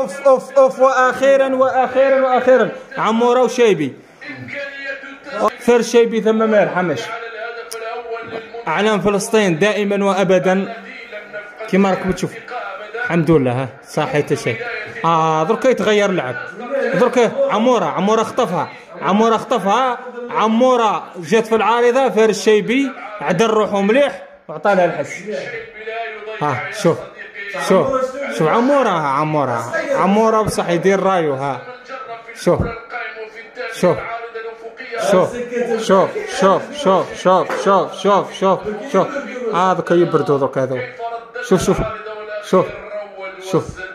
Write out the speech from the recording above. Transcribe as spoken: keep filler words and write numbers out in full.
اوف اوف اوف واخيرا واخيرا واخيرا عموره وشيبي. فر شيبي ثم ما يرحمش. اعلام فلسطين دائما وابدا كما راكم تشوفوا. الحمد لله ها صحيت شيء. اه درك يتغير اللعب. درك عموره عموره خطفها عموره خطفها عموره جات في العارضه. فر الشيبي عدل روحه مليح وعطى لها الحس. ها شوف شوف شوف عموره ها عموره عموره بصح يدير رايو. ها شوف شوف شوف شوف شوف شوف شوف شوف شوف شوف شوف هذا كيبردوا دوك هذو. شوف شوف شوف شوف